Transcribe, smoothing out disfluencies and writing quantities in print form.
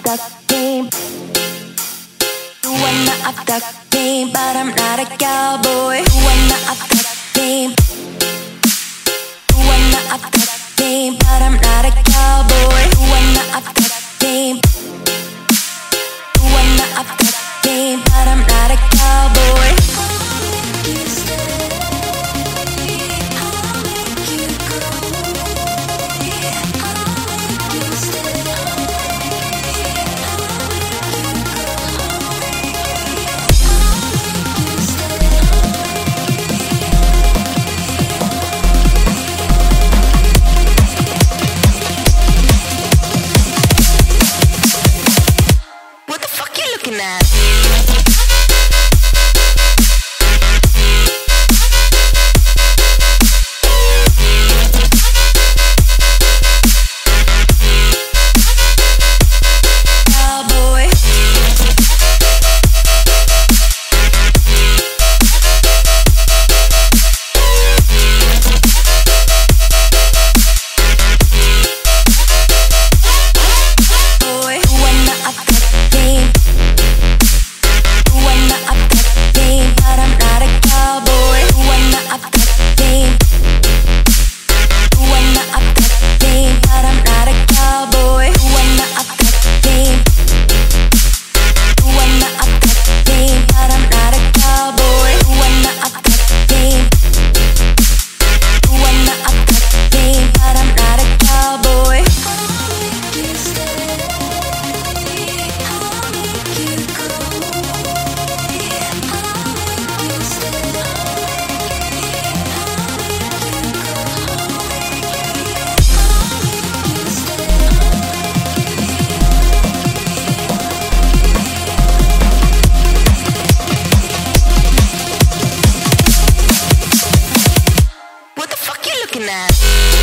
the game. You wanna up the game, but I'm not a cowboy. You wanna up the game. You wanna up the game, but I'm not a cowboy. You wanna up the game. You wanna up the game, but I'm not a cowboy. Looking at looking at